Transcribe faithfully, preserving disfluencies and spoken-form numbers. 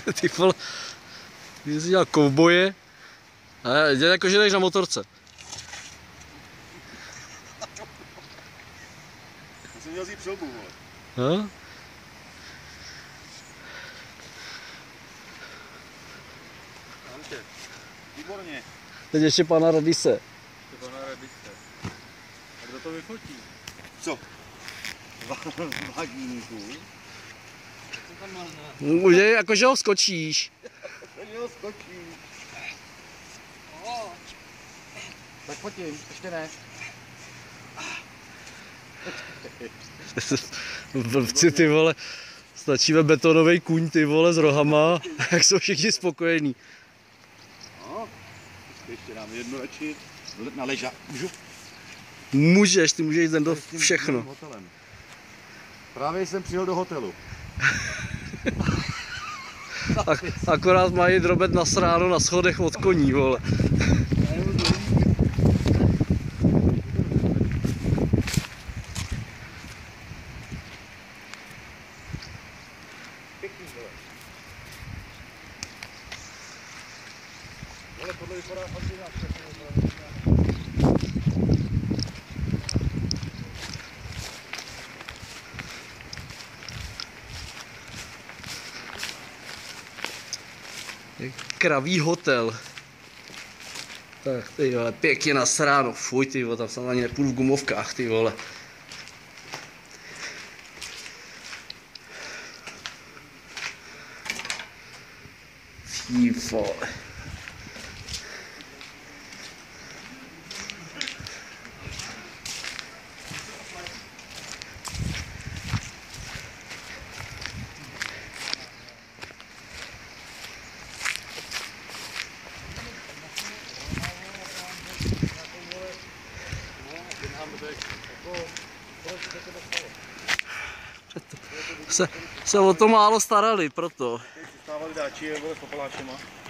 Ty vole, ty jsi dělal kovboje. A dělej jako, že jdeš na motorce. Já jsem měl vzít přilbu, vole. No? Výborně. Teď ještě pana Radise. To pana Radise. A kdo to vyfotí? Co? Vagíníků? Může, jakože ho skočíš. Takže ho skočíš. Tak fotím, ještě ne. Blbci, ty vole. Stačíme betonový kůň, ty vole, s rohama. Jak jsou všichni spokojení. No, ještě dám jednu radši na ležák. Můžu? Můžeš, ty můžeš jít do všechno. Hotelem. Právě jsem přijel do hotelu. Ak, akorát mají drobet nasráno na schodech od koní, vole. Pěkný, vole. Vole, tohle vypadá fakt jinak. Kraví hotel. Tak ty vole, pěkně nasráno, fuj ty vole, tam jsem ani nepůjdu v gumovkách, ty vole. Fí vole. Se, se o to málo starali, proto. Stávali dáči, vole, s papaláčema.